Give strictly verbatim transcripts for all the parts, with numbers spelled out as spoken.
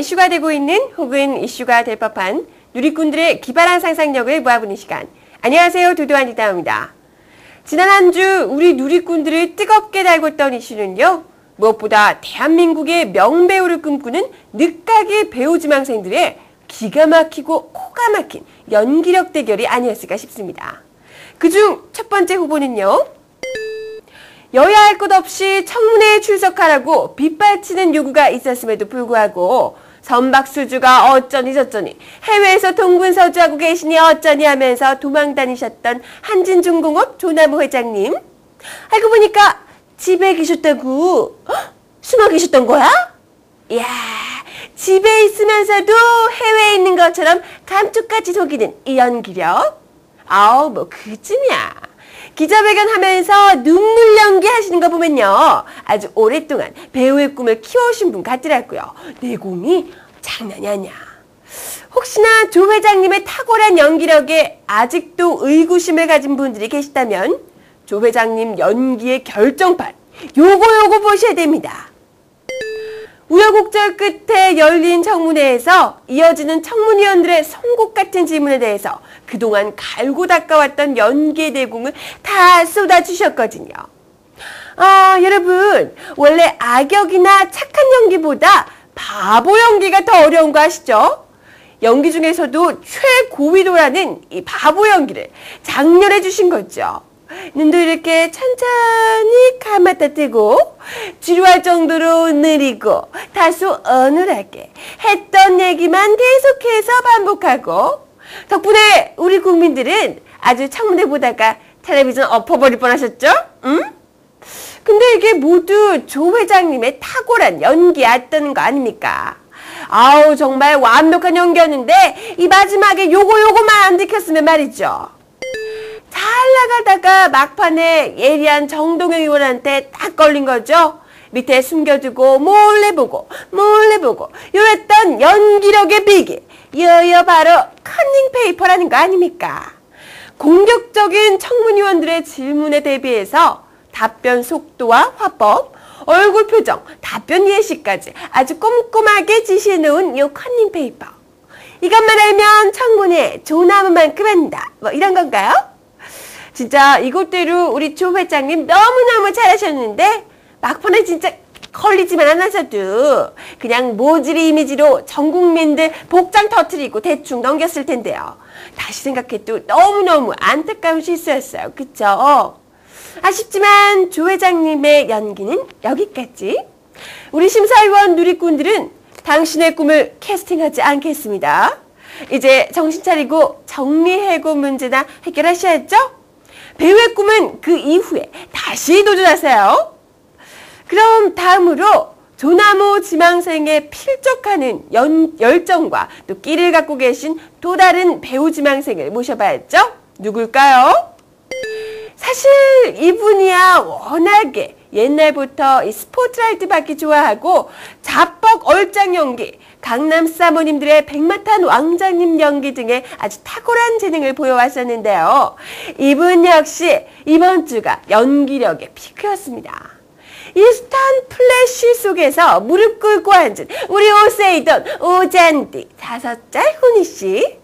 이슈가 되고 있는 혹은 이슈가 될 법한 누리꾼들의 기발한 상상력을 모아보는 시간. 안녕하세요. 도도한 이다입니다. 지난 한 주 우리 누리꾼들을 뜨겁게 달궜던 이슈는요. 무엇보다 대한민국의 명배우를 꿈꾸는 늦가기 배우 지망생들의 기가 막히고 코가 막힌 연기력 대결이 아니었을까 싶습니다. 그중 첫 번째 후보는요. 여야 할 것 없이 청문회에 출석하라고 빗발치는 요구가 있었음에도 불구하고 선박수주가 어쩌니 저쩌니 해외에서 동분서주하고 계시니 어쩌니 하면서 도망 다니셨던 한진중공업 조남호 회장님. 알고 보니까 집에 계셨다고? 헉, 숨어 계셨던 거야? 이야, 집에 있으면서도 해외에 있는 것처럼 감쪽같이 속이는 이 연기력. 아우, 뭐 그쯤이야. 기자회견 하면서 눈물 연기 하시는 거 보면요. 아주 오랫동안 배우의 꿈을 키워오신 분 같더라고요. 내공이 장난이 아니야. 혹시나 조 회장님의 탁월한 연기력에 아직도 의구심을 가진 분들이 계시다면 조 회장님 연기의 결정판 요거 요거 보셔야 됩니다. 우여곡절 끝에 열린 청문회에서 이어지는 청문위원들의 송곳 같은 질문에 대해서 그동안 갈고 닦아왔던 연기의 내공을 다 쏟아주셨거든요. 아, 여러분, 원래 악역이나 착한 연기보다 바보 연기가 더 어려운 거 아시죠? 연기 중에서도 최고위도라는 이 바보 연기를 장렬해 주신 거죠. 눈도 이렇게 천천히 감았다 뜨고 지루할 정도로 느리고 다소 어눌하게 했던 얘기만 계속해서 반복하고 덕분에 우리 국민들은 아주 청문회 보다가 텔레비전 엎어버릴 뻔하셨죠? 응? 근데 이게 모두 조 회장님의 탁월한 연기였던 거 아닙니까? 아우 정말 완벽한 연기였는데 이 마지막에 요거 요거만 안 지켰으면 말이죠. 잘 나가다가 막판에 예리한 정동영 의원한테 딱 걸린 거죠. 밑에 숨겨두고 몰래 보고 몰래 보고 이랬던 연기력의 비기. 이어 바로 커닝 페이퍼라는 거 아닙니까? 공격적인 청문위원들의 질문에 대비해서 답변 속도와 화법, 얼굴 표정, 답변 예시까지 아주 꼼꼼하게 지시해놓은 이 커닝 페이퍼. 이것만 알면 청문회 조남만큼 한다. 뭐 이런 건가요? 진짜 이것대로 우리 조 회장님 너무너무 잘하셨는데 막판에 진짜 걸리지만 않아서도 그냥 모질이 이미지로 전 국민들 복장 터트리고 대충 넘겼을 텐데요. 다시 생각해도 너무너무 안타까운 실수였어요. 그쵸? 아쉽지만 조 회장님의 연기는 여기까지. 우리 심사위원 누리꾼들은 당신의 꿈을 캐스팅하지 않겠습니다. 이제 정신 차리고 정리해고 문제나 해결하셔야죠? 배우의 꿈은 그 이후에 다시 도전하세요. 그럼 다음으로 조남호 지망생의 필적하는 연, 열정과 또 끼를 갖고 계신 또 다른 배우 지망생을 모셔봐야죠. 누굴까요? 사실 이분이야 워낙에 옛날부터 이 스포트라이트 받기 좋아하고 자뻑 얼짱 연기, 강남 사모님들의 백마탄 왕자님 연기 등의 아주 탁월한 재능을 보여왔었는데요. 이분 역시 이번 주가 연기력의 피크였습니다. 이 스탄 플래시 속에서 무릎 꿇고 앉은 우리 오세이돈 오잔디 다섯 짤 훈이씨.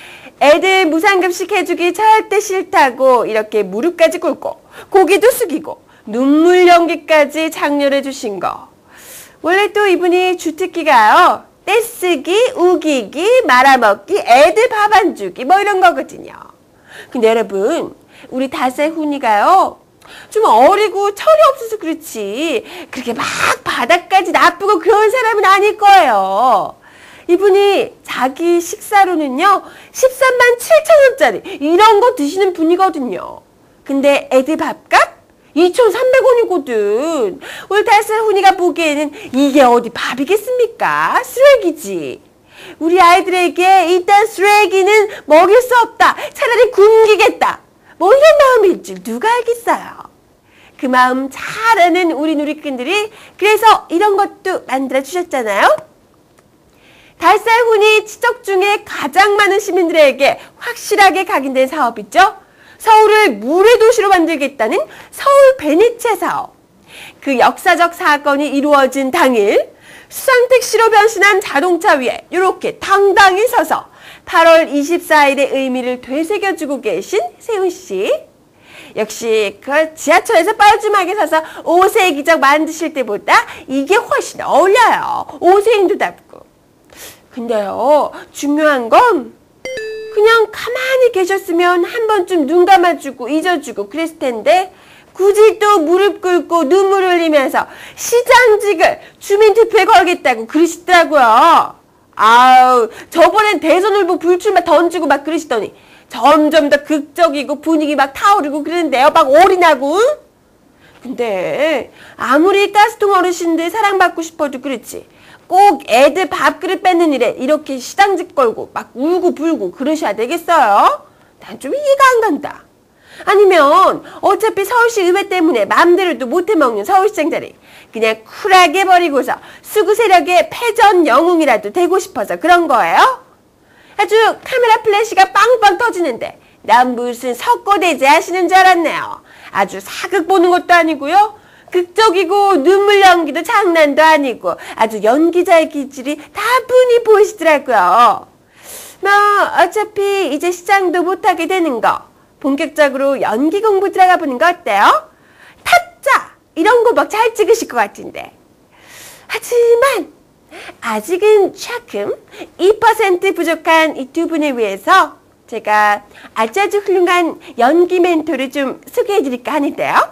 애들 무상급식 해주기 절대 싫다고 이렇게 무릎까지 꿇고 고개도 숙이고 눈물 연기까지 장렬해 주신 거. 원래 또 이분이 주특기가요. 떼쓰기, 우기기, 말아먹기, 애들 밥 안 주기 뭐 이런 거거든요. 근데 여러분 우리 다세 훈이가요. 좀 어리고 철이 없어서 그렇지 그렇게 막 바닥까지 나쁘고 그런 사람은 아닐 거예요. 이분이 자기 식사로는요 십삼만 칠천 원짜리 이런 거 드시는 분이거든요. 근데 애들 밥값 이천삼백 원이거든. 우리 다스 훈이가 보기에는 이게 어디 밥이겠습니까? 쓰레기지. 우리 아이들에게 일단 쓰레기는 먹일 수 없다. 차라리 굶기겠다. 뭐 이런 마음일지 누가 알겠어요. 그 마음 잘 아는 우리 누리꾼들이 그래서 이런 것도 만들어 주셨잖아요. 달살훈이 지적 중에 가장 많은 시민들에게 확실하게 각인된 사업이죠. 서울을 물의 도시로 만들겠다는 서울 베네치아 사업. 그 역사적 사건이 이루어진 당일 수상택시로 변신한 자동차 위에 이렇게 당당히 서서 팔월 이십사일의 의미를 되새겨주고 계신 세훈씨. 역시 그 지하철에서 뻘쭘하게 서서 오세의 기적 만드실 때보다 이게 훨씬 어울려요. 오세인도답고. 근데요, 중요한 건 그냥 가만히 계셨으면 한 번쯤 눈 감아주고 잊어주고 그랬을 텐데 굳이 또 무릎 꿇고 눈물 흘리면서 시장직을 주민투표에 걸겠다고 그러시더라고요. 아우, 저번엔 대선 후보 불출마 던지고 막 그러시더니 점점 더 극적이고 분위기 막 타오르고 그러는데요. 막 올인하고. 근데 아무리 가스통 어르신들 사랑받고 싶어도 그렇지. 꼭 애들 밥그릇 뺏는 일에 이렇게 시당직 걸고 막 울고 불고 그러셔야 되겠어요? 난 좀 이해가 안 간다. 아니면 어차피 서울시 의회 때문에 마음대로도 못해먹는 서울시장 자리 그냥 쿨하게 버리고서 수구 세력의 패전 영웅이라도 되고 싶어서 그런 거예요? 아주 카메라 플래시가 빵빵 터지는데 난 무슨 석고대제 하시는 줄 알았네요. 아주 사극 보는 것도 아니고요. 극적이고 눈물 연기도 장난도 아니고 아주 연기자의 기질이 다분히 보이시더라고요. 뭐 어차피 이제 시장도 못하게 되는 거 본격적으로 연기 공부 들어가 보는 거 어때요? 타짜! 이런 거 막 잘 찍으실 것 같은데. 하지만 아직은 조금 이 퍼센트 부족한 이 두 분을 위해서 제가 아주 아주 훌륭한 연기 멘토를 좀 소개해드릴까 하는데요.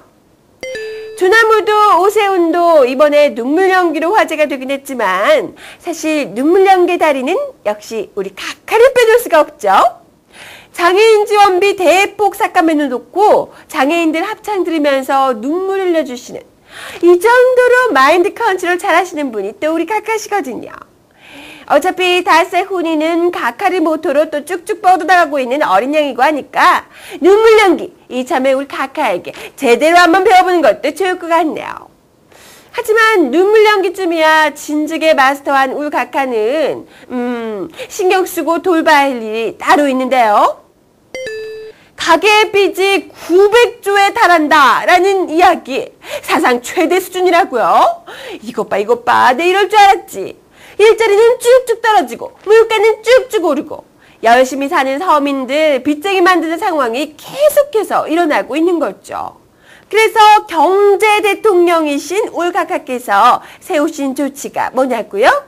조나무도 오세훈도 이번에 눈물 연기로 화제가 되긴 했지만 사실 눈물 연기 달인은 역시 우리 각하를 빼놓을 수가 없죠. 장애인 지원비 대폭 삭감해는 놓고 장애인들 합창 들으면서 눈물 흘려주시는 이 정도로 마인드 컨트롤 잘하시는 분이 또 우리 각하시거든요. 어차피 닷새 훈이는 각하를 모토로 또 쭉쭉 뻗어나가고 있는 어린 양이고 하니까 눈물 연기 이참에 우리 각하에게 제대로 한번 배워보는 것도 좋을 것 같네요. 하지만 눈물 연기쯤이야 진즉에 마스터한 울 각하는 음 신경 쓰고 돌봐야 할 일이 따로 있는데요. 가계의 빚이 구백조에 달한다 라는 이야기 사상 최대 수준이라고요. 이것 봐 이것 봐 내 이럴 줄 알았지. 일자리는 쭉쭉 떨어지고 물가는 쭉쭉 오르고 열심히 사는 서민들 빚쟁이 만드는 상황이 계속해서 일어나고 있는 거죠. 그래서 경제 대통령이신 올 각하께서 세우신 조치가 뭐냐고요?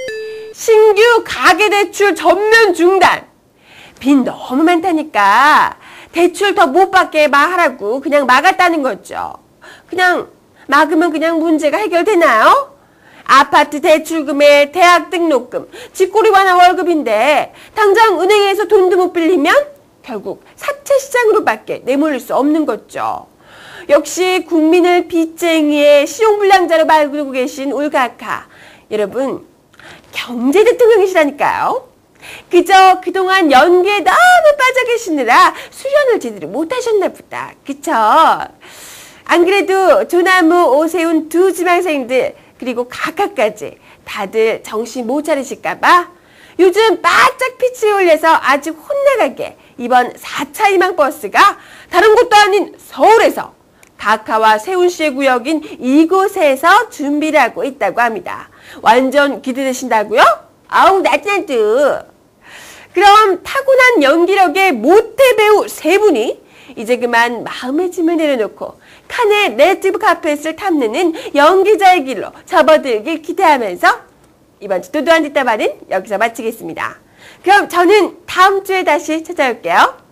신규 가계대출 전면 중단. 빚 너무 많다니까 대출 더 못 받게 하라고 그냥 막았다는 거죠. 그냥 막으면 그냥 문제가 해결되나요? 아파트 대출금에 대학 등록금, 집꼬리 완화 월급인데 당장 은행에서 돈도 못 빌리면 결국 사채 시장으로밖에 내몰릴 수 없는 거죠. 역시 국민을 빚쟁이의 신용불량자로 말고 계신 올 각하. 여러분 경제 대통령이시라니까요. 그저 그동안 연기에 너무 빠져 계시느라 수련을 제대로 못하셨나 보다. 그쵸? 안 그래도 조나무, 오세훈 두 지망생들 그리고 각하까지 다들 정신 못 차리실까봐 요즘 바짝 피치에 올려서 아주 혼나가게 이번 사 차 희망버스가 다른 곳도 아닌 서울에서 각하와 세훈씨의 구역인 이곳에서 준비를 하고 있다고 합니다. 완전 기대되신다고요? 아우 나도. 그럼 타고난 연기력의 모태 배우 세 분이 이제 그만 마음의 짐을 내려놓고 칸의 레드 카펫을 탐내는 연기자의 길로 접어들길 기대하면서 이번 주 도도한 뒷담화는 여기서 마치겠습니다. 그럼 저는 다음 주에 다시 찾아올게요.